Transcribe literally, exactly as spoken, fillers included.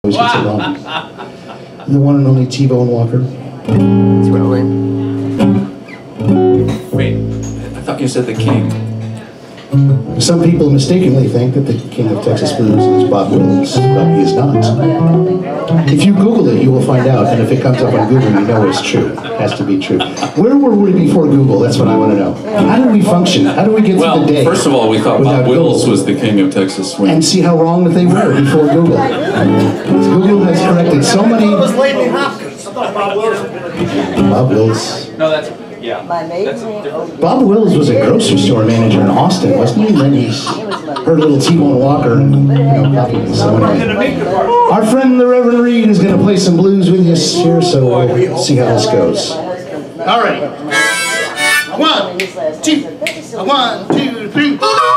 Always gets it wrong. The one and only T-Bone Walker. Wait, I thought you said the king. Some people mistakenly think that the king of Texas blues is Bob Wills, but he is not. If you Google it, you will find out, and if it comes up on Google, you know it's true. It has to be true. Where were we before Google? That's what I want to know. How did we function? How did we get well, through the day? First of all, we thought Bob Wills was the king of Texas swing. And see how wrong that they were before Google. Google has corrected so many... Bob Wills. No, that's... Yeah. That's Bob Wills was a grocery store manager in Austin, wasn't he? And then he heard a little T-Bone Walker and, you know, copied him. So anyway, our friend the Reverend Reed is going to play some blues with us here, so we'll see how this goes. All right. One, two, one, two, three.